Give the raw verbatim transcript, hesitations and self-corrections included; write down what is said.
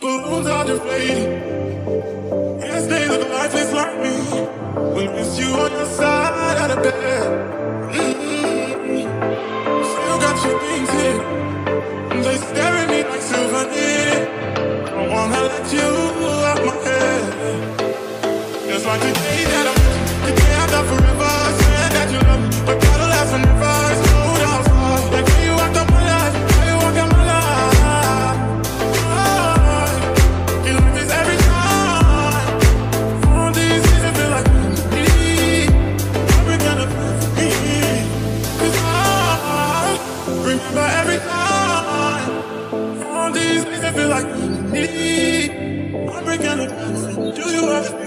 balloons are deflating. Yes, they look lifeless like me. Will miss you on your side of the bed. Mm-hmm. Still got your things here. They stare at me like souvenirs. Don't wanna let you out my head. Just like the day that I met you, the day I thought forever. Said that you love me, but gotta last forever. It's cold outside. Like how you walked up my life, how you walk out my life. Oh, you like this every time. All these days I feel like me. I've been kind of me. Cause I remember every time. All these days I feel like me. I'm breaking up. Do you ever